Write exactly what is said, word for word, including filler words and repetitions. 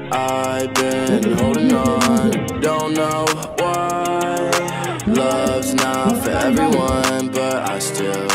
I've been holding on, don't know why. Love's not for everyone, but I still